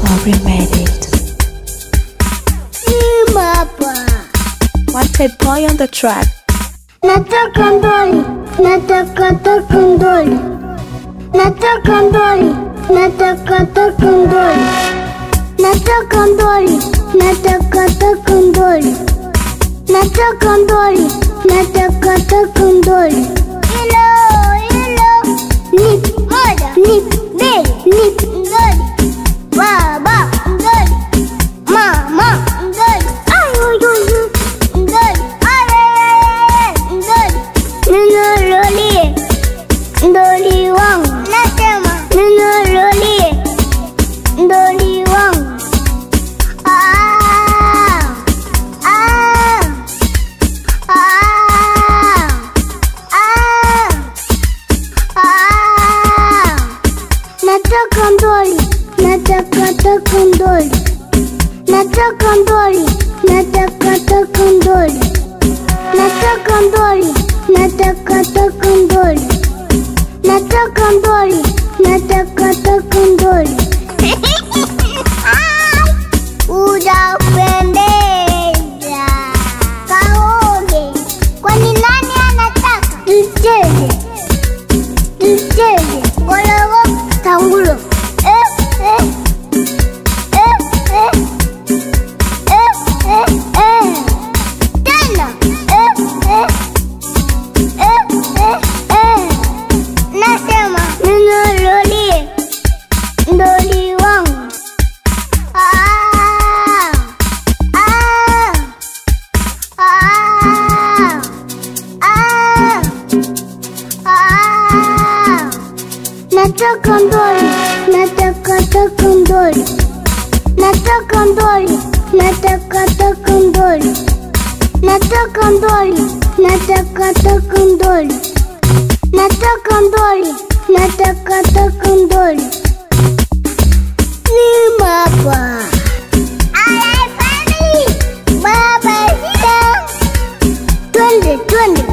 Sorry made it. Wanted boy on the track. Nataka ndoli, nataka ndoli. Nataka ndoli, nataka ndoli. Nataka ndoli, nataka ndoli. Nataka ndoli, nataka ndoli. Hello, nip moja, nip mbili, nip ndoli. Baba ndoli, mama ndoli. Ndoli, ninololie ndoli wangu, nasema ninololie ndoli wangu. Nataka ndoli, nataka ndoli. Nataka ndoli, nataka ndoli. Nataka ndoli, nataka ndoli. Nataka ndoli, nataka ndoli. Ujapendeza kaoge, kwani nani anataka? Tucheze gologo tangulo. Tena nasema ninololie ndoli wangu. Nataka ndoli, nataka ndoli. Nataka ndoli, nataka ndoli. Nataka ndoli, nataka ndoli. Nataka ndoli, nataka ndoli. Ni mapa. Baba sita. Twende.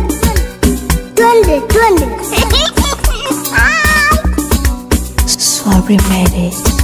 Sorry made it.